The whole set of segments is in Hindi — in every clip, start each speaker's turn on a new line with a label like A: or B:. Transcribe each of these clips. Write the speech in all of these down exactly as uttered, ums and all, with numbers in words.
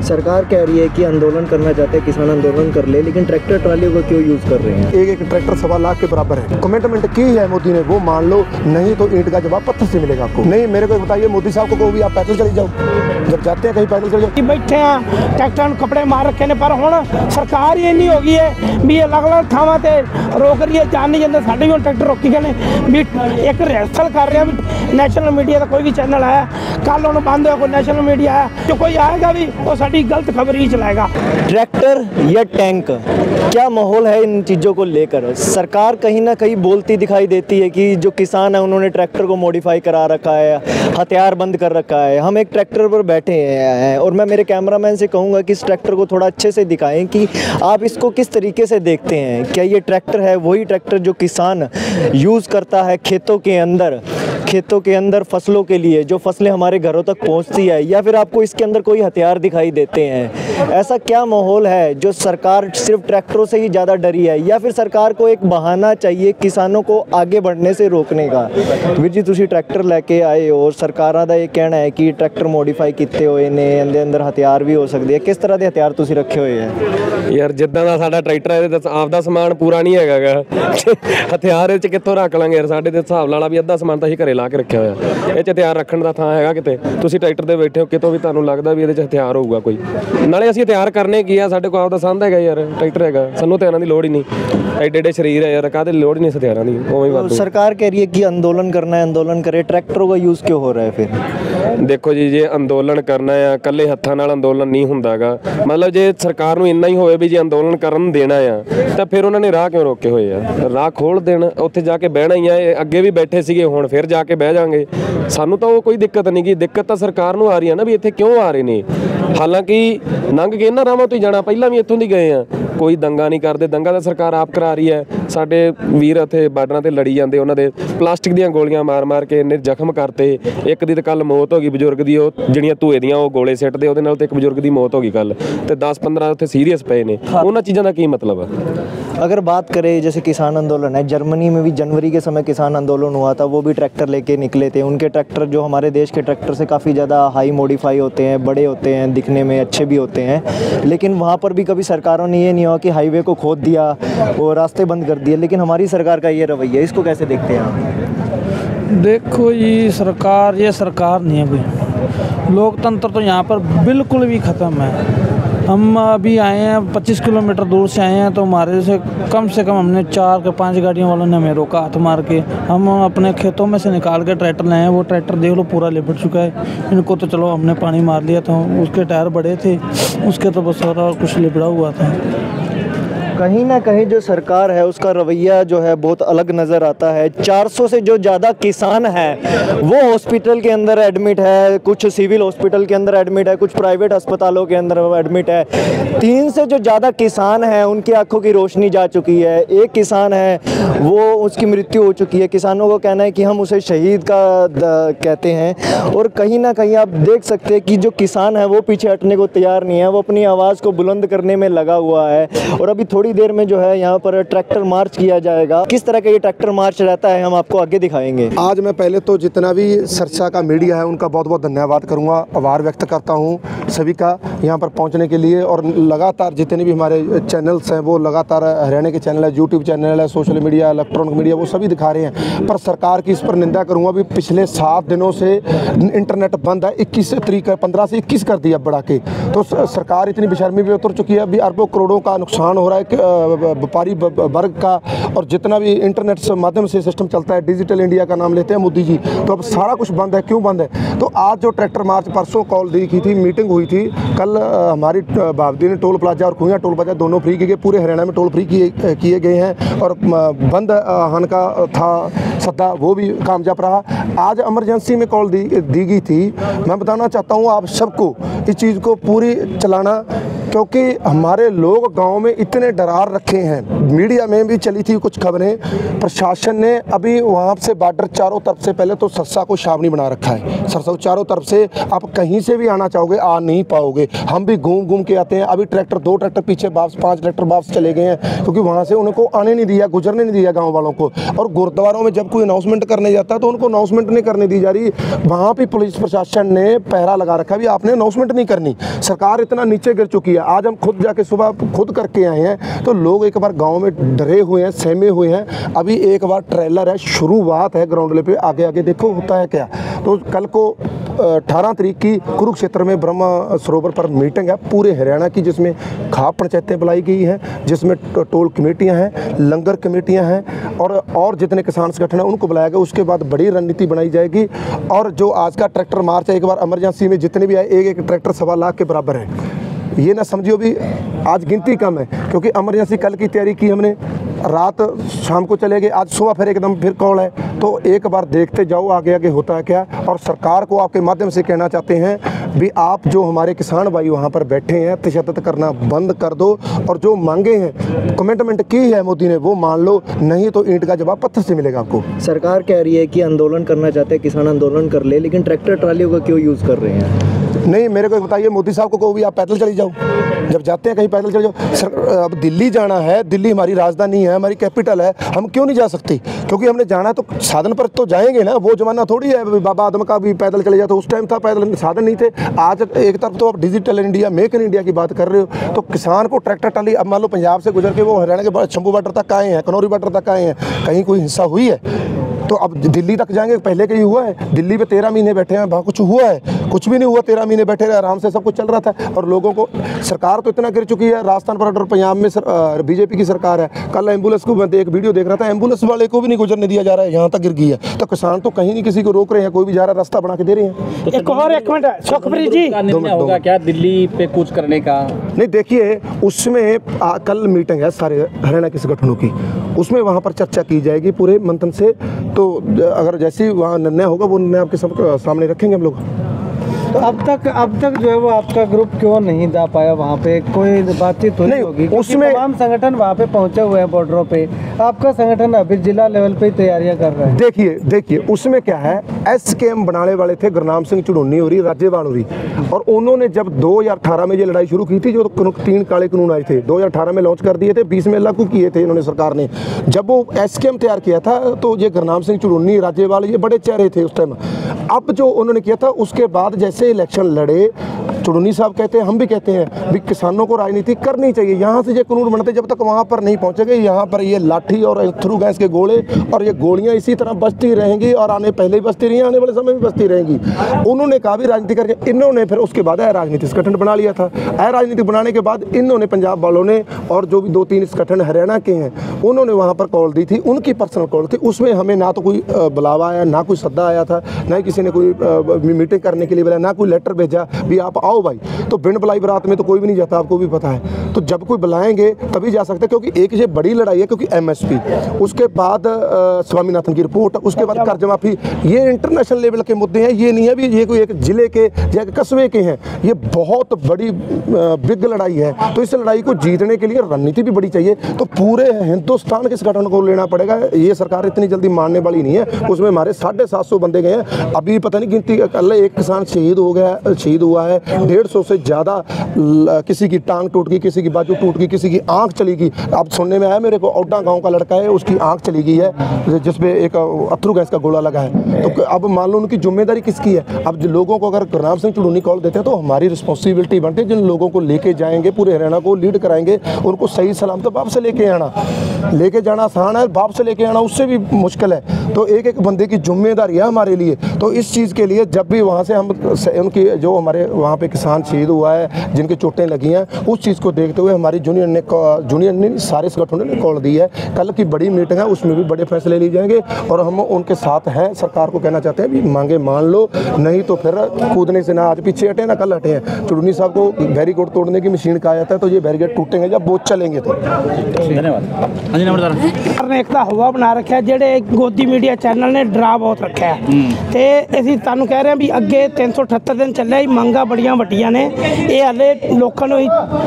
A: सरकार कह रही है कि आंदोलन करना चाहते हैं किसान आंदोलन कर ले, लेकिन ट्रैक्टर ट्रालियों को क्यों यूज़ कर रहे हैं?
B: एक एक ट्रैक्टर सवा लाख के बराबर है। कमिटमेंट की है मोदी ने, वो मान लो, नहीं तो ईंट का जवाब पत्थर से मिलेगा आपको। नहीं, मेरे को बताइए, मोदी साहब को कहो भी आप पैदल चले जाओ, जब जाते हैं कहीं पैदल चले जाओ।
C: बैठे हैं ट्रैक्टर कपड़े मार रखे ने, पर हुण सरकार ही इन्नी हो गई है भी अलग अलग थावां ते रोक रही है, जान नहीं जाते। साढ़े भी ट्रैक्टर रोकी गए भी एक रिहर्सल कर रहे हैं। नेशनल मीडिया का कोई भी चैनल है, कल उन्होंने बंद हो, कोई नेशनल मीडिया है, जो कोई आएगा भी वो साड़ी गलत खबर ही चलाएगा।
A: ट्रैक्टर या टैंक, क्या माहौल है इन चीज़ों को लेकर? सरकार कहीं ना कहीं बोलती दिखाई देती है कि जो किसान है उन्होंने ट्रैक्टर को मॉडिफाई करा रखा है, हथियार बंद कर रखा है। हम एक ट्रैक्टर पर बैठे हैं और मैं मेरे कैमरामैन से कहूँगा कि इस ट्रैक्टर को थोड़ा अच्छे से दिखाएं कि आप इसको किस तरीके से देखते हैं। क्या ये ट्रैक्टर है वही ट्रैक्टर जो किसान यूज़ करता है खेतों के अंदर, खेतों के अंदर फसलों के लिए, जो फसलें हमारे घरों तक पहुंचती है, या फिर आपको इसके अंदर कोई हथियार दिखाई देते हैं? ऐसा क्या माहौल है जो सरकार सिर्फ ट्रैक्टरों से ही ज़्यादा डरी है, या फिर सरकार को एक बहाना चाहिए किसानों को आगे बढ़ने से रोकने का? वीर जी, तुसी ट्रैक्टर लेके आए हो और सरकारां दा ये कहना है कि ट्रैक्टर मॉडिफाई किए हुए ने, ਇਹਦੇ ਅੰਦਰ ਹਥਿਆਰ ਵੀ ਹੋ ਸਕਦੇ ਆ। ਕਿਸ ਤਰ੍ਹਾਂ ਦੇ ਹਥਿਆਰ ਤੁਸੀਂ ਰੱਖੇ ਹੋਏ ਆ?
D: ਯਾਰ ਜਿੱਦਾਂ ਦਾ ਸਾਡਾ ਟਰੈਕਟਰ ਹੈ ਇਹਦੇ ਆਪ ਦਾ ਸਮਾਨ ਪੂਰਾ ਨਹੀਂ ਹੈਗਾ ਗਾ, ਹਥਿਆਰ ਇਹ 'ਚ ਕਿੱਥੋਂ ਰੱਖ ਲਾਂਗੇ ਯਾਰ? ਸਾਡੇ ਦੇ ਹਿਸਾਬ ਨਾਲ ਵੀ ਅੱਧਾ ਸਮਾਨ ਤਾਂ ਅਸੀਂ ਘਰੇ ਲਾ ਕੇ ਰੱਖਿਆ ਹੋਇਆ, ਇਹ 'ਚ ਹਥਿਆਰ ਰੱਖਣ ਦਾ ਥਾਂ ਹੈਗਾ ਕਿਤੇ? ਤੁਸੀਂ ਟਰੈਕਟਰ ਤੇ ਬੈਠੇ ਹੋ, ਕਿਤੋਂ ਵੀ ਤੁਹਾਨੂੰ ਲੱਗਦਾ ਵੀ ਇਹਦੇ 'ਚ ਹਥਿਆਰ ਹੋਊਗਾ ਕੋਈ? ਨਾਲੇ ਅਸੀਂ ਹਥਿਆਰ ਕਰਨੇ ਕੀ ਆ? ਸਾਡੇ ਕੋਲ ਆਪ ਦਾ ਸੰਦ ਹੈਗਾ ਯਾਰ, ਟਰੈਕਟਰ ਹੈਗਾ, ਸਾਨੂੰ ਹਥਿਆਰਾਂ ਦੀ ਲੋੜ ਹੀ ਨਹੀਂ। ਐਡੇ ਐਡੇ ਸਰੀਰ ਹੈ ਯਾਰ, ਕਾਹਦੇ ਲੋੜ ਨਹੀਂ ਹਥਿਆਰਾਂ ਦੀ, ਉਵੇਂ ਵਾਧੂ।
A: सरकार कह रही है कि आंदोलन करना है, आंदोलन करे, ट्रैक्टरों का यूज़ क्यों हो रहा है फिर?
D: देखो जी, जे अंदोलन करना है ਕੱਲੇ ਹੱਥਾਂ ਨਾਲ ਅੰਦੋਲਨ ਨਹੀਂ ਹੁੰਦਾਗਾ। ਮਤਲਬ ਜੇ ਸਰਕਾਰ ਨੂੰ ਇੰਨਾ ਹੀ ਹੋਵੇ ਵੀ ਜੇ ਅੰਦੋਲਨ ਕਰਨ ਦੇਣਾ ਆ ਤਾਂ ਫਿਰ ਉਹਨਾਂ ਨੇ ਰਾਹ ਕਿਉਂ ਰੋਕੇ ਹੋਏ ਆ? ਰਾਹ ਖੋਲ੍ਹ ਦੇਣ, ਉੱਥੇ ਜਾ ਕੇ ਬਹਿਣਾ ਹੀ ਆ। ਅੱਗੇ ਵੀ ਬੈਠੇ ਸੀਗੇ, ਹੁਣ ਫਿਰ ਜਾ ਕੇ ਬਹਿ ਜਾਾਂਗੇ। ਸਾਨੂੰ ਤਾਂ ਉਹ ਕੋਈ ਦਿੱਕਤ ਨਹੀਂ ਗੀ, ਦਿੱਕਤ ਤਾਂ ਸਰਕਾਰ ਨੂੰ ਆ ਰਹੀ ਆ ਨਾ ਵੀ ਇੱਥੇ ਕਿਉਂ ਆ ਰਹੇ ਨੇ। ਹਾਲਾਂਕਿ ਲੰਘ ਕੇ ਇਹਨਾਂ ਰਾਹਾਂ ਤੋਂ ਜਾਣਾ, ਪਹਿਲਾਂ ਵੀ ਇੱਥੋਂ ਦੀ ਗਏ ਆ, ਕੋਈ ਦੰਗਾ ਨਹੀਂ ਕਰਦੇ। ਦੰਗਾ ਤਾਂ ਸਰਕਾਰ ਆਪ ਕਰਾ ਰਹੀ ਹੈ। ਸਾਡੇ ਵੀਰ ਇੱਥੇ ਬਾਰਡਰਾਂ ਤੇ ਲੜੀ ਜਾਂਦੇ, ਉਹਨਾਂ ਦੇ ਪਲਾਸਟਿਕ ਦੀਆਂ ਗੋਲੀਆਂ ਮਾਰ ਮਾਰ ਕੇ ਇੰਨੇ ਜ਼ਖਮ ਕਰਤੇ। ਇੱਕ ਦੀ ਤਾਂ ਕੱਲ ਮੌਤ ਹੋ ਗਈ ਬਜ਼ੁਰਗ ਦੀ, ਉਹ ਜਿਹੜੀਆਂ ਧੂਏ ਦੀਆਂ ਉਹ ਗੋਲੇ ਸਿੱਟਦੇ ਉਹਦੇ ਨਾਲ, ਤੇ ਇੱਕ ਬਜ਼ੁਰਗ ਦੀ ਮੌਤ हो गई कल, तो दस पंद्रह उत्थे सीरीयस पे ने। उन्हां चीज़ों का की मतलब है?
A: अगर बात करें जैसे किसान आंदोलन है, जर्मनी में भी जनवरी के समय किसान आंदोलन हुआ था, वो भी ट्रैक्टर लेके निकले थे। उनके ट्रैक्टर जो हमारे देश के ट्रैक्टर से काफ़ी ज़्यादा हाई मॉडिफाई होते हैं, बड़े होते हैं, दिखने में अच्छे भी होते हैं, लेकिन वहाँ पर भी कभी सरकारों ने ये नहीं हुआ कि हाईवे को खोद दिया और रास्ते बंद कर दिए। लेकिन हमारी सरकार का ये रवैया, इसको कैसे देखते हैं आप?
E: देखो ये सरकार, ये सरकार नहीं है कोई। लोकतंत्र तो यहाँ पर बिल्कुल भी ख़त्म है। हम अभी आए हैं पच्चीस किलोमीटर दूर से आए हैं, तो हमारे से कम से कम हमने चार के पांच गाड़ियों वालों ने हमें रोका हाथ मार के। हम अपने खेतों में से निकाल के ट्रैक्टर लाए हैं, वो ट्रैक्टर देख लो पूरा लिपट चुका है। इनको तो चलो हमने पानी मार लिया था, उसके टायर बड़े थे, उसके तो बस और कुछ लिपड़ा हुआ था।
A: कहीं ना कहीं जो सरकार है उसका रवैया जो है बहुत अलग नज़र आता है। चार सौ से जो ज़्यादा किसान हैं वो हॉस्पिटल के अंदर एडमिट है, कुछ सिविल हॉस्पिटल के अंदर एडमिट है, कुछ प्राइवेट अस्पतालों के अंदर एडमिट है। तीन से जो ज़्यादा किसान हैं उनकी आंखों की रोशनी जा चुकी है। एक किसान है वो, उसकी मृत्यु हो चुकी है। किसानों को कहना है कि हम उसे शहीद का कहते हैं, और कहीं ना कहीं आप देख सकते हैं कि जो किसान है वो पीछे हटने को तैयार नहीं है, वो अपनी आवाज़ को बुलंद करने में लगा हुआ है। और अभी थोड़ी देर में जो है यहाँ पर ट्रैक्टर मार्च किया जाएगा। किस तरह का ये ट्रैक्टर मार्च रहता है हम आपको आगे दिखाएंगे।
B: आज मैं पहले तो जितना भी सरसा का मीडिया है उनका बहुत बहुत धन्यवाद करूँगा, आभार व्यक्त करता हूँ सभी का यहाँ पर पहुँचने के लिए। और लगातार जितने भी हमारे चैनल्स हैं वो लगातार हरियाणा के चैनल है, यूट्यूब चैनल है, सोशल मीडिया, इलेक्ट्रॉनिक मीडिया, वो सभी दिखा रहे हैं। पर सरकार की इस पर निंदा करूँगा भी पिछले सात दिनों से इंटरनेट बंद है। इक्कीस तरीक पंद्रह से इक्कीस कर दिया बढ़ा के, तो सरकार इतनी बेशर्मी पे उतर चुकी है। अभी अरबों करोड़ों का नुकसान हो रहा है व्यापारी वर्ग का, और जितना भी इंटरनेट से माध्यम से सिस्टम चलता है, डिजिटल इंडिया का नाम लेते हैं मोदी जी, तो अब सारा कुछ बंद है। क्यों बंद है? तो आज जो ट्रैक्टर मार्च परसों कॉल दी की थी, मीटिंग हुई थी, कल हमारी बावदी ने टोल प्लाजा और खुइयाँ टोल प्लाजा दोनों फ्री किए गए, पूरे हरियाणा में टोल फ्री किए किए गए हैं। और बंद हन का था सद्दा, वो भी कामयाब रहा। आज इमरजेंसी में कॉल दी दी गई थी। मैं बताना चाहता हूँ आप सबको इस चीज़ को पूरी चलाना, क्योंकि हमारे लोग गांव में इतने डरार रखे हैं, मीडिया में भी चली थी कुछ खबरें, प्रशासन ने अभी वहाँ से बॉर्डर चारों तरफ से पहले तो सरसा को छावनी बना रखा है। सरसा चारों तरफ से आप कहीं से भी आना चाहोगे आ नहीं पाओगे। हम भी घूम घूम के आते हैं। अभी ट्रैक्टर दो ट्रैक्टर पीछे वापस पाँच ट्रैक्टर वापस चले गए हैं, क्योंकि वहाँ से उनको आने नहीं दिया, गुजरने नहीं दिया गाँव वालों को। और गुरुद्वारों में जब कोई अनाउंसमेंट करने जाता है तो उनको अनाउंसमेंट नहीं करने दी जा रही। वहाँ भी पुलिस प्रशासन ने पहरा लगा रखा भी आपने अनाउंसमेंट नहीं करनी। सरकार इतना नीचे गिर चुकी है। आज हम खुद जाके सुबह खुद करके आए हैं तो लोग एक बार गांव में डरे हुए हैं, सहमे हुए हैं। अभी एक बार ट्रेलर है, शुरुआत है ग्राउंड लेवल पे, आगे आगे देखो होता है क्या। तो कल को अठारह तारीख की कुरुक्षेत्र में ब्रह्म सरोवर पर मीटिंग है पूरे हरियाणा की, जिसमें खाप पंचायतें बुलाई गई हैं, जिसमें टोल कमेटियां हैं, लंगर कमेटियां हैं और और जितने किसान संगठन हैं उनको बुलाया गया। उसके बाद बड़ी रणनीति बनाई जाएगी। और जो आज का ट्रैक्टर मार्च है, एक बार इमरजेंसी में जितने भी आए, एक एक ट्रैक्टर सवा लाख के बराबर है। ये ना समझियो भी आज गिनती कम है, क्योंकि इमरजेंसी कल की तैयारी की हमने, रात शाम को चले गए, आज सुबह फिर एकदम फिर कॉल है। तो एक बार देखते जाओ आगे आगे होता है क्या। और सरकार को आपके माध्यम से कहना चाहते हैं भी आप जो हमारे किसान भाई वहाँ पर बैठे हैं, तशद्दुद करना बंद कर दो और जो मांगे हैं कमिटमेंट की है मोदी ने वो मान लो, नहीं तो ईंट का जवाब पत्थर से मिलेगा आपको।
A: सरकार कह रही है कि आंदोलन करना चाहते हैं, किसान आंदोलन कर ले, लेकिन ट्रैक्टर ट्रालियों का क्यों यूज़ कर रहे हैं?
B: नहीं, मेरे को बताइए, मोदी साहब को कहो भी आप पैदल चली जाओ, जब जाते हैं कहीं पैदल चले जाओ। सर अब दिल्ली जाना है, दिल्ली हमारी राजधानी है, हमारी कैपिटल है, हम क्यों नहीं जा सकते? क्योंकि हमने जाना तो साधन पर तो जाएंगे ना। वो जमाना थोड़ी है बाबा आदम का भी पैदल चले जाओ, तो उस टाइम था पैदल साधन नहीं थे। आज एक तरफ तो आप digital India, make in India की बात कर रहे हो, तो किसान को ट्रैक्टर टाली, अब मान लो पंजाब से गुजर के वो हरियाणा के शंभू बॉर्डर तक आए हैं, कनौरी बॉर्डर तक आए हैं, कहीं कोई हिंसा हुई है? तो अब दिल्ली तक जाएंगे, पहले कहीं हुआ है? दिल्ली पे तेरह महीने बैठे हैं, वहाँ कुछ हुआ है? कुछ भी नहीं हुआ। तेरह महीने बैठे रहे, आराम से सब कुछ चल रहा था। और लोगों को सरकार तो इतना गिर चुकी है, राजस्थान पर पंजाब में बीजेपी की सरकार है। कल एम्बुलेंस को मैं एक वीडियो देख रहा था, एम्बुलेंस वाले को भी नहीं गुजरने दिया जा रहा है, यहाँ तक गिर गई है। तो किसान तो कहीं नहीं किसी को रोक रहे हैं, कोई भी जा रहा रास्ता बना के दे रहे हैं।
C: एक और एक मिनट सुखप्रीत जी,
F: होगा क्या दिल्ली पे कुछ करने का?
B: नहीं, देखिए उसमें आ, कल मीटिंग है सारे हरियाणा के संगठनों की, उसमें वहाँ पर चर्चा की जाएगी पूरे मंथन से। तो अगर जैसे वहाँ निर्णय होगा वो निर्णय आपके सब सामने रखेंगे हम लोग।
G: तो अब तक अब तक जो है वो आपका ग्रुप क्यों नहीं जा पाया वहाँ पे? कोई बातचीत नहीं होगी?
B: उसमें
G: तमाम संगठन वहाँ पे पहुँचे हुए हैं बॉर्डरों पे, आपका संगठन अभी जिला लेवल पे तैयारियां कर रहा है।
B: देखिए देखिए उसमें क्या है, एस के एम बनाने वाले थे गुरनाम सिंह चुड़ोनी हो रही, राज्यपाल हो रही, और उन्होंने जब दो हज़ार अठारह में ये लड़ाई शुरू की थी, जो तीन काले कानून आए थे दो हज़ार अठारह में लॉन्च कर दिए थे, बीस में लागू किए थे इन्होंने सरकार ने। जब वो एस के एम तैयार किया था तो ये गुरनाम सिंह चुड़ोनी, राज्यपाल, ये बड़े चेहरे थे उस टाइम। अब जो उन्होंने किया था उसके बाद जैसे इलेक्शन लड़े, चुड़ोनी साहब कहते हैं, हम भी कहते हैं भी किसानों को राजनीति करनी चाहिए। यहाँ से ये कानून बनते, जब तक वहाँ पर नहीं पहुँचेंगे, यहाँ पर ये लाठी और थ्रू गैस के गोले और ये गोलियाँ इसी तरह बचती रहेंगी, और आने पहले ही बचती रही, आने वाले समय में बचती रहेंगी। उन्होंने कहा भी राजनीति करके, इन्होंने फिर उसके बाद राजनीतिक संगठन बना लिया था। राजनीति बनाने के बाद इन्होंने, पंजाब वालों ने और जो भी दो तीन संगठन हरियाणा के हैं, उन्होंने वहाँ पर कॉल दी थी, उनकी पर्सनल कॉल थी। उसमें हमें ना तो कोई बुलावा आया, ना कोई सद्दा आया था, ना ही किसी ने कोई मीटिंग करने के लिए बुलाया, ना कोई लेटर भेजा भी आप आओ भाई। तो बिन बुलाई बरात में तो कोई भी नहीं जाता, आपको भी पता है। तो जब कोई बुलाएंगे तभी जा सकते हैं, क्योंकि एक ये बड़ी लड़ाई है, क्योंकि एमएसपी, उसके बाद स्वामीनाथन की रिपोर्ट, उसके बाद कर्ज माफी, ये इंटरनेशनल लेवल के मुद्दे हैं। ये नहीं है भी ये कोई एक जिले के या एक कस्बे के हैं, ये बहुत बड़ी बिग लड़ाई है। तो इस लड़ाई को जीतने के लिए रणनीति भी बड़ी चाहिए। तो पूरे हिंदुस्तान के संगठन को लेना पड़ेगा, ये सरकार इतनी जल्दी मानने वाली नहीं है। उसमें हमारे साढ़े सात सौ बंदे गए हैं, अभी पता नहीं गिनती, कल एक किसान शहीद हो गया, शहीद हुआ है, डेढ़ सौ से ज़्यादा, किसी की टांग टूट गई, किसी की बाजू टूट गई, किसी की आंख चली गई। अब सुनने में आया मेरे को, औडा गांव का लड़का है, उसकी आंख चली गई है, जिसपे एक अथरू गैस का गोला लगा है। तो अब मान लो उनकी जिम्मेदारी किसकी है? अब जो लोगों को अगर गुरनाम सिंह चुड़ोनी कॉल देते हैं तो हमारी रिस्पॉन्सिबिलिटी बनती है, जिन लोगों को लेके जाएंगे, पूरे हरियाणा को लीड कराएंगे, उनको सही सलाम तो वापस लेके आना, लेके जाना आसान है, वापस लेके आना उससे भी मुश्किल है। तो एक एक बंदे की जिम्मेदारी है हमारे लिए। तो इस चीज़ के लिए जब भी वहाँ से हम उनकी, जो हमारे वहाँ पे किसान शहीद हुआ है, जिनकी चोटें लगी हैं, उस चीज़ को देखते हुए हमारी जूनियर ने जूनियर ने सारे संगठनों ने कॉल दी है। कल की बड़ी मीटिंग है, उसमें भी बड़े फैसले लिए जाएंगे और हम उनके साथ हैं। सरकार को कहना चाहते हैं भी मांगे मान लो, नहीं तो फिर कूदने से ना आज पीछे हटे ना कल हटे हैं। चुड़ोनी साहब को बैरिकेड तोड़ने की मशीन कहा जाता है, तो ये बैरिकेड टूटेंगे जब वो चलेंगे। तो
F: धन्यवाद। हाँ जी, नंबरदार
C: ने एक हवा बना रखा, जेडे गोदी मीडिया चैनल ने डरा बहुत रखा है। तो ਅਸੀਂ ਤੁਹਾਨੂੰ ਕਹਿ ਰਹੇ ਹਾਂ ਵੀ ਅੱਗੇ ਤਿੰਨ ਸੌ ਅਠੱਤਰ ਦਿਨ ਚੱਲਿਆ ਹੀ, ਮੰਗਾਂ ਬੜੀਆਂ ਵੱਡੀਆਂ ਨੇ, ਇਹ ਹਲੇ ਲੋਕਾਂ ਨੂੰ ਚੱਲ ਰਿਹਾ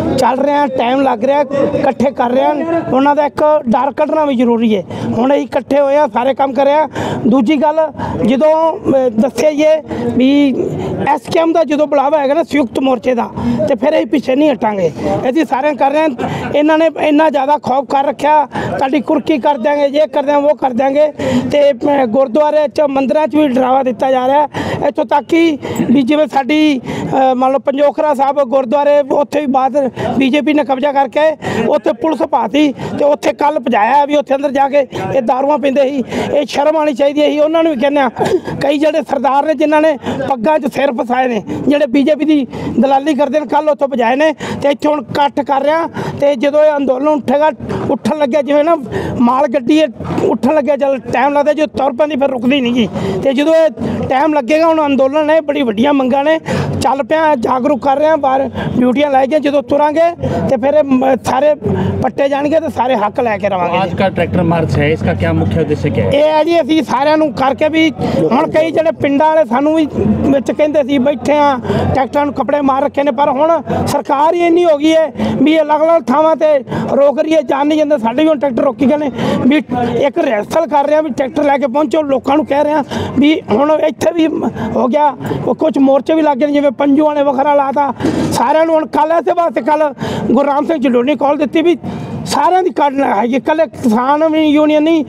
C: ਰਹੇ ਹਾਂ, ਟਾਈਮ ਲੱਗ ਰਿਹਾ, ਇਕੱਠੇ ਕਰ ਰਹੇ ਹਾਂ, ਉਹਨਾਂ ਦਾ ਇੱਕ ਡਰ ਕੱਢਣਾ ਵੀ ਜ਼ਰੂਰੀ ਹੈ। ਹੁਣ ਅਸੀਂ ਇਕੱਠੇ ਹੋਏ ਆ, ਸਾਰੇ ਕੰਮ ਕਰਿਆ। ਦੂਜੀ ਗੱਲ, ਜਦੋਂ ਦੱਸਿਆ ਇਹ ਵੀ ਐਸ ਕੇ ਐਮ ਦਾ ਜਦੋਂ ਬੁਲਾਵਾ ਹੈਗਾ ਨਾ ਸੰਯੁਕਤ ਮੋਰਚੇ ਦਾ, ਤੇ ਫਿਰ ਅਸੀਂ ਪਿੱਛੇ ਨਹੀਂ ਹਟਾਂਗੇ। ਅਸੀਂ ਸਾਰੇ ਕਰ ਰਹੇ ਹਾਂ। ਇਹਨਾਂ ਨੇ ਇੰਨਾ ਜ਼ਿਆਦਾ ਖੌਫ ਕਰ ਰੱਖਿਆ, ਤੁਹਾਡੀ ਕੁਰਕੀ ਕਰ ਦਿਆਂਗੇ, ਇਹ ਕਰ ਦਿਆਂਗੇ, ਉਹ ਕਰ ਦਿਆਂਗੇ, ਤੇ ਗੁਰਦੁਆਰੇ 'ਚ ਮੰਦਿਰਾਂ 'ਚ ਵੀ ਡਰਾਵਾ ਦਿੱਤਾ ਜਾ ਰਿਹਾ। ਇੱਥੋਂ ਤੱਕ ਕਿ ਵੀ ਜਿਵੇਂ ਸਾਡੀ ਮੰਨ ਲਓ ਪੰਜੋਖਰਾ ਸਾਹਿਬ ਗੁਰਦੁਆਰੇ, ਉੱਥੇ ਵੀ ਬਾਅਦ ਬੀਜੇਪੀ ਨੇ ਕਬਜ਼ਾ ਕਰਕੇ ਉੱਥੇ ਪੁਲਿਸ ਪਾਤੀ, ਤੇ ਉੱਥੇ ਕੱਲ ਭਜਾਇਆ ਵੀ ਉੱਥੇ ਅੰਦਰ ਜਾ ਕੇ ਇਹ ਦਾਰੂਆਂ ਪੀਂਦੇ ਸੀ। ਇਹ ਸ਼ਰਮ ਆਉਣੀ ਚਾਹੀਦੀ ਹੈ। ਅਸੀਂ ਉਹਨਾਂ ਨੂੰ ਵੀ ਕਹਿੰਦੇ ਹਾਂ, ਕਈ ਜਿਹੜੇ ਸਰਦਾਰ ਨੇ ਜਿਨ੍ਹਾਂ ਨੇ ਪੱਗਾਂ 'ਚ ਸਿਰ ਫਸਾਏ ਨੇ, ਜਿਹੜੇ ਬੀਜੇਪੀ ਦੀ ਦਲਾਲੀ ਕਰਦੇ ਨੇ, ਕੱਲ ਉੱਥੋਂ ਭਜਾਏ ਨੇ, ਤੇ ਇੱਥੇ ਹੁਣ ਇਕੱਠ ਕਰ ਰਿਹਾ। ਤੇ ਜਦੋਂ ਇਹ ਅੰਦੋਲਨ ਉੱਠੇਗਾ, ਉੱਠਣ ਲੱਗਿਆ ਜਿਵੇਂ ਨਾ ਮਾਲ ਗੱਡੀ ਉੱਠਣ ਲੱਗਿਆ, ਜਦ ਟਾਈਮ ਲੱਗਦਾ, ਜੋ ਤੁਰ ਪੈਂਦੀ ਫਿਰ ਰੁਕਦੀ ਨਹੀਂ ਗੀ। ਤੇ ਜਦੋਂ ਇਹ ਟਾਈਮ ਲੱਗੇਗਾ, ਹੁਣ ਅੰਦੋਲਨ ਨੇ ਬੜੀ ਵੱਡੀਆਂ ਮੰਗਾਂ ਨੇ, ਚੱਲ ਪਿਆ, ਜਾਗਰੂਕ ਕਰ ਰਹੇ ਹਾਂ, ਬਾਹਰ ਡਿਊਟੀਆਂ ਲਾਈ ਗਈਆਂ। ਜਦੋਂ ਤੁਰਾਂਗੇ ਤੇ ਫਿਰ ਇਹ ਸਾਰੇ ਪੱਟੇ ਜਾਣਗੇ, ਤੇ ਸਾਰੇ ਹੱਕ ਲੈ ਕੇ ਰਵਾਂਗੇ।
F: आज का ट्रैक्टर मार्च है, इसका क्या मुख्य उद्देश्य क्या है?
C: ਇਹ ਹੈ ਜੀ, ਅਸੀਂ ਸਾਰਿਆਂ ਨੂੰ ਕਰਕੇ ਵੀ ਹੁਣ ਕਈ ਜਿਹੜੇ ਪਿੰਡਾਂ ਵਾਲੇ ਸਾਨੂੰ ਵੀ ਵਿੱਚ ਕਹਿੰਦੇ ਸੀ ਬੈਠੇ ਆ, ਟਰੈਕਟਰਾਂ ਨੂੰ ਕੱਪੜੇ ਮਾਰ ਰੱਖੇ ਨੇ, ਪਰ ਹੁਣ ਸਰਕਾਰ ਹੀ ਇੰਨੀ ਹੋ ਗਈ ਹੈ ਵੀ ਅਲੱਗ-ਅਲੱਗ ਥਾਵਾਂ ਤੇ ਰੋਕ ਰਹੀ ਹੈ, ਜਾਣ ਨਹੀਂ ਜਾਂਦੇ। ਸਾਡੇ ਵੀ ਹੁਣ ਟਰੈਕਟਰ ਰੋਕੀ ਗਏ ਨੇ ਵੀ ਇੱਕ ਰਿਹਰਸਲ ਕਰ ਰਹੇ ਆ ਵੀ ਟਰੈਕਟਰ ਲੈ ਕੇ ਪਹੁੰਚੋ। ਲੋਕਾਂ ਨੂੰ ਕਹਿ ਰਹੇ ਆ ਵੀ ਹੁਣ ਇੱਥੇ ਵੀ ਹੋ ਗਿਆ, ਕੁਝ ਮੋਰਚੇ ਵੀ ਲੱਗ ਗਏ, ਜਿਵੇਂ ਪੰਜੂਆਂ ਨੇ ਵੱਖਰਾ ਲਾਤਾ ਸਾਰਿਆਂ ਨੂੰ। ਹੁਣ ਕੱਲ੍ਹ ਇਸੇ ਵਾਸਤੇ ਕੱਲ੍ਹ ਗੁਰਰਾਮ ਸਿੰਘ ਜਲੋਨੀ ਕਾਲ ਦਿੱਤੀ ਵੀ ਸਾਰਿਆਂ ਦੀ ਕੱਢ ਹੈਗੀ, ਇਕੱਲੇ ਕਿਸਾਨ ਵੀ ਯੂਨੀਅਨ ਨਹੀਂ,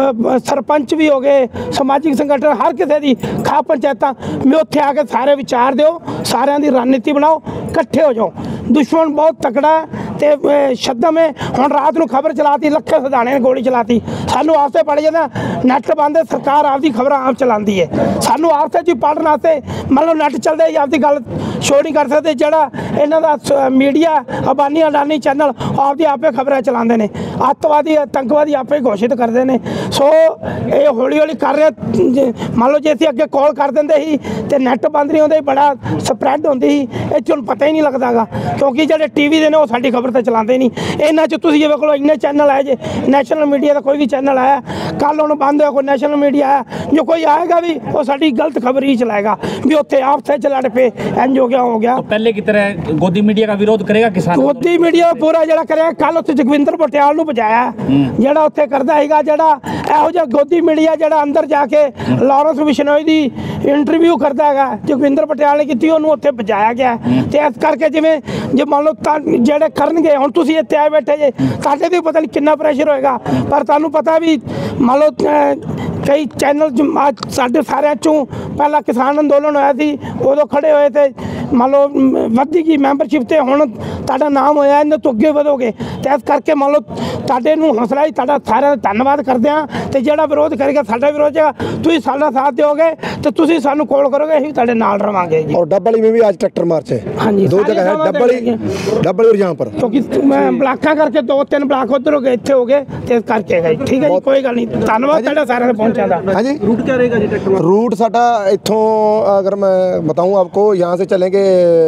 C: ਸਰਪੰਚ ਵੀ ਹੋ ਗਏ, ਸਮਾਜਿਕ ਸੰਗਠਨ, ਹਰ ਕਿਸੇ ਦੀ ਖਾ ਪੰਚਾਇਤਾਂ ਵੀ ਉੱਥੇ ਆ ਕੇ ਸਾਰੇ ਵਿਚਾਰ ਦਿਓ, ਸਾਰਿਆਂ ਦੀ ਰਣਨੀਤੀ ਬਣਾਓ, ਇਕੱਠੇ ਹੋ ਜਾਓ। ਦੁਸ਼ਮਣ ਬਹੁਤ ਤਕੜਾ ਤੇ ਸ਼ਦਮ ਹੈ। ਹੁਣ ਰਾਤ ਨੂੰ ਖਬਰ ਚਲਾਤੀ, ਲੱਖੇ ਸਦਾਣੇ ਨੇ ਗੋਲੀ ਚਲਾਤੀ, ਸਾਨੂੰ ਆਪਸੇ ਪੜ ਜਾਂਦਾ। ਨੈੱਟ ਬੰਦ, ਸਰਕਾਰ ਆਪਦੀ ਖਬਰਾਂ ਆਪ ਚਲਾਉਂਦੀ ਹੈ, ਸਾਨੂੰ ਆਪਸੇ ਜੀ ਪੜ੍ਹਨ ਵਾਸਤੇ ਮੰਨ ਲਓ ਨੈੱਟ ਚੱਲਦੇ ਹੀ ਆਪਦੀ ਗੱਲ ਸ਼ੋਅ ਨਹੀਂ ਕਰ ਸਕਦੇ। ਜਿਹੜਾ ਇਹਨਾਂ ਦਾ ਮੀਡੀਆ ਅਬਾਨੀ ਅਡਾਨੀ ਚੈਨਲ ਆਪਦੀ ਆਪੇ ਖਬਰਾਂ ਚਲਾਉਂਦੇ ਨੇ, ਅੱਤਵਾਦੀ ਆਤੰਕਵਾਦੀ ਆਪੇ ਘੋਸ਼ਿਤ ਕਰਦੇ ਨੇ। ਸੋ ਇਹ ਹੌਲੀ ਹੌਲੀ ਕਰ ਰਿਹਾ। ਮੰਨ ਲਓ ਜੇ ਅਸੀਂ ਅੱਗੇ ਕਾਲ ਕਰ ਦਿੰਦੇ ਸੀ ਤੇ ਨੈੱਟ ਬੰਦ ਨਹੀਂ ਹੁੰਦੇ, ਬੜਾ ਸਪਰੈਡ ਹੁੰਦੀ ਸੀ। ਇਹ 'ਚ ਹੁਣ ਪਤਾ ਹੀ ਨਹੀਂ ਲੱਗਦਾ ਗਾ, ਕਿਉਂਕਿ ਜਿਹੜੇ ਟੀ ਵੀ ਦੇ ਨੇ ਉਹ ਸਾਡੀ ਖਬਰ ਤਾਂ ਚਲਾਉਂਦੇ ਨਹੀਂ। ਇਹਨਾਂ 'ਚ ਤੁਸੀਂ ਜਿਵੇਂ ਕੋਲ ਇੰਨੇ ਚੈਨਲ ਆਏ ਜੇ, ਨੈਸ਼ਨਲ ਮੀਡੀਆ ਦਾ ਕੋਈ ਵੀ ਚੈਨਲ ਆਇਆ, ਕੱਲ੍ਹ ਹੁਣ ਬੰਦ ਹੋਇਆ, ਕੋਈ ਨੈਸ਼ਨਲ ਮੀਡੀਆ ਆਇਆ, ਜੋ ਕੋਈ ਆਏਗਾ ਵੀ ਉਹ ਸਾਡੀ ਗਲਤ ਖਬਰ ਹੀ ਚਲਾਏਗਾ ਵੀ ਉੱਥੇ ਆਪਸੇ ਚ ਲੜ ਪਏ, ਇੰਜ ਹੋ ਗਿਆ ਹੋ ਗਿਆ।
F: तो पहले की तरह गोदी मीडिया का विरोध करेगा किसान?
C: गोदी मीडिया पूरा ਜਿਹੜਾ ਕਰਿਆ, ਕੱਲ ਉੱਥੇ ਜਗਵਿੰਦਰ ਪਟਿਆਲ ਨੂੰ ਬੁਝਾਇਆ, ਜਿਹੜਾ ਉੱਥੇ ਕਰਦਾ ਹੈਗਾ, ਜਿਹੜਾ ਇਹੋ ਜਿਹਾ ਗੋਦੀ ਮੀਡੀਆ ਜਿਹੜਾ ਅੰਦਰ ਜਾ ਕੇ ਲਾਰੈਂਸ ਬਿਸ਼ਨੋਈ ਦੀ ਇੰਟਰਵਿਊ ਕਰਦਾ ਹੈਗਾ, ਜਗਵਿੰਦਰ ਪਟਿਆਲ ਨੇ ਕੀਤੀ, ਉਹਨੂੰ ਉੱਥੇ ਬੁਝਾਇਆ ਗਿਆ। ਤੇ ਇਸ ਕਰਕੇ ਜਿਵੇਂ ਜੇ ਮੰਨ ਲਓ ਜਿਹੜੇ ਕਰਨਗੇ, ਹੁਣ ਤੁਸੀਂ ਇੱਥੇ ਆਏ ਬੈਠੇ ਜੇ, ਸਾਡੇ ਤੇ ਪਤਾ ਨਹੀਂ ਕਿੰਨਾ ਪ੍ਰੈਸ਼ਰ ਹੋਏਗਾ, ਪਰ ਤੁਹਾਨੂੰ ਪਤਾ ਵੀ ਮੰਨ ਲਓ ਕਈ ਚੈਨਲ ਸਾਡੇ ਸਾਰਿਆਂ ਚੋਂ ਪਹਿਲਾਂ ਕਿਸਾਨ ਅੰਦੋਲਨ ਹੋਇਆ ਸੀ, ਉਦੋਂ ਖੜੇ ਹੋਏ ਤੇ ਮੰਨ ਲਓ ਵੱਧਦੀ ਗਈ ਮੈਂਬਰਸ਼ਿਪ, ਤੇ ਹੁਣ ਤੁਹਾਡਾ ਨਾਮ ਹੋਇਆ, ਇਹਨਾਂ ਤੋਂ ਅੱਗੇ ਵਧੋਗੇ। ਤੇ ਇਸ ਕਰਕੇ ਮੰਨ ਲਓ ਤੁਹਾਡੇ ਨੂੰ ਹੌਸਲਾ ਹੀ, ਤੁਹਾਡਾ ਸਾਰਿਆਂ ਦਾ ਧੰਨਵਾਦ ਕਰਦੇ ਹਾਂ। ਤੇ ਜਿਹੜਾ ਵਿਰੋਧ ਕਰੇਗਾ ਸਾਡਾ ਵਿਰੋਧ ਹੈ, ਤੁਸੀਂ ਸਾਡਾ ਸਾਥ ਦਿਓਗੇ ਤੇ ਤੁਸੀਂ ਸਾਨੂੰ ਕਾਲ ਕਰੋਗੇ, ਅਸੀਂ ਤੁਹਾਡੇ ਨਾਲ ਰਵਾਂਗੇ ਜੀ।
B: और डब्बली में भी आज ट्रैक्टर मार्च है।
C: हाँ जी,
B: दो
C: सारी
B: जगह है,
C: जगह
B: डब्बली डब्बली और यहाँ पर।
C: ਕਿਉਂਕਿ ਮੈਂ ਬਲਾਕਾਂ ਕਰਕੇ ਦੋ ਤਿੰਨ ਬਲਾਕ ਉੱਧਰ ਹੋ ਗਏ, ਇੱਥੇ ਹੋ ਗਏ, ਤੇ ਇਸ ਕਰਕੇ ਹੈਗਾ ਜੀ। ਠੀਕ ਹੈ ਜੀ, ਕੋਈ ਗੱਲ ਨਹੀਂ, ਧੰਨਵਾਦ ਤੁਹਾਡਾ ਸਾਰਿਆਂ ਦਾ ਪਹੁੰਚਣ ਦਾ।
B: हाँ जी, रूट क्या रहेगा जी ट्रैक्टर? रूट साडा इत्थों अगर मैं बताऊं आपको, यहाँ से चलेंगे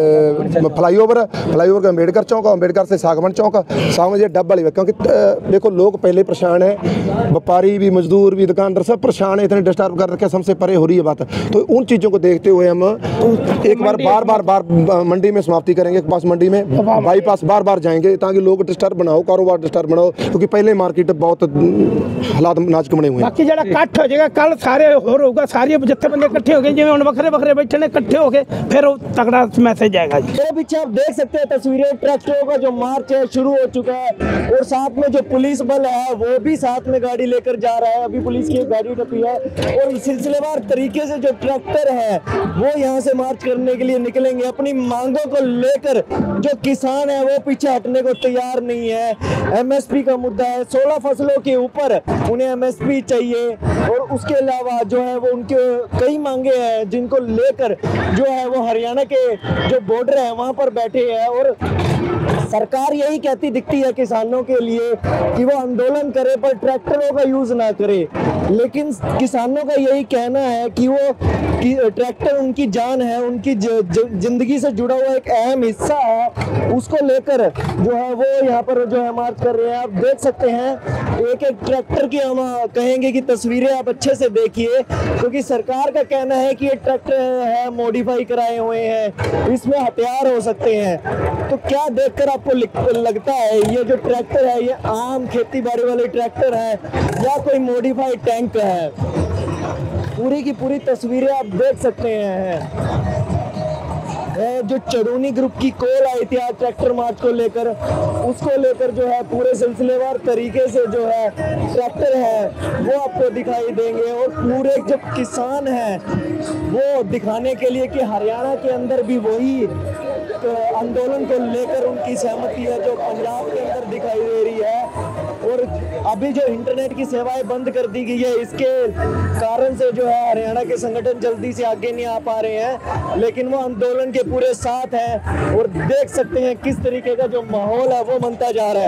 B: फ्लाईओवर, फ्लाईओवर का अम्बेडकर चौक, अम्बेडकर से सागवन चौक, सागवन ये डब्बली, क्योंकि देखो लोग पहले परेशान है, व्यापारी भी, मजदूर भी, दुकानदार सब परेशान है, इतने डिस्टर्ब कर रखे, हमसे परे हो रही है बात। तो उन चीज़ों को देखते हुए हम एक बार बार बार बार मंडी में समाप्ति करेंगे, पास मंडी में बाईपास बार बार जाएंगे, ताकि लोग डिस्टर्ब बनाओ, कारोबार डिस्टर्ब बनाओ, क्योंकि पहले मार्केट बहुत हालात नाजुक बने हुए हैं।
C: बाकी जरा इकट्ठ हो जाएगा, कल सारे होर होगा, सारे जत्थेबंदी इकट्ठे हो गए, जिवें हुण वखरे वखरे बैठे ने, इकट्ठे हो गए, फिर वो तगड़ा मैसेज आएगा जी।
A: मेरे पीछे आप देख सकते हैं तस्वीरें, ट्रैक्टरों का जो मार्च है शुरू हो चुका है, और साथ में जो पुलिस बल है वो भी साथ में गाड़ी लेकर जा रहा है। अभी पुलिस की गाड़ी टपी है, और सिलसिलेवार तरीके से जो ट्रैक्टर है वो यहाँ से मार्च करने के लिए निकलेंगे। अपनी मांगों को लेकर जो किसान है वो पीछे हटने को तैयार नहीं है। एमएसपी का मुद्दा है, सोलह फसलों के ऊपर उन्हें एमएसपी चाहिए, और उसके अलावा जो है वो उनके कई मांगे हैं जिनको लेकर जो है वो हरियाणा के जो बॉर्डर है वहाँ पर बैठे हैं। और सरकार यही कहती दिखती है किसानों के लिए कि वो आंदोलन करे पर ट्रैक्टरों का यूज ना करे, लेकिन किसानों का यही कहना है कि वो कि ट्रैक्टर उनकी जान है, उनकी ज, ज, जिंदगी से जुड़ा हुआ एक अहम हिस्सा है, उसको लेकर जो है वो यहाँ पर जो है मार्च कर रहे हैं। आप देख सकते हैं एक एक ट्रैक्टर की हम कहेंगे कि तस्वीरें आप अच्छे से देखिए, क्योंकि सरकार का कहना है कि ये ट्रैक्टर है मॉडिफाई कराए हुए हैं, इसमें हथियार हो सकते हैं। तो क्या देखकर आपको लगता है ये जो ट्रैक्टर है ये आम खेती बाड़ी वाले ट्रैक्टर है या कोई मॉडिफाइड टैंक है? पूरी की पूरी तस्वीरें आप देख सकते हैं। जो चड़ूनी ग्रुप की कॉल आई थी आज ट्रैक्टर मार्च को लेकर, उसको लेकर जो है पूरे सिलसिलेवार तरीके से जो है ट्रैक्टर है वो आपको दिखाई देंगे। और पूरे जो किसान हैं वो दिखाने के लिए कि हरियाणा के अंदर भी वही आंदोलन को लेकर उनकी सहमति है जो पंजाब के अंदर दिखाई दे रही है। और अभी जो इंटरनेट की सेवाएं बंद कर दी गई है, इसके कारण से जो है हरियाणा के संगठन जल्दी से आगे नहीं आ पा रहे हैं, लेकिन वो आंदोलन के पूरे साथ हैं। और देख सकते हैं किस तरीके का जो माहौल है वो बनता जा रहा है।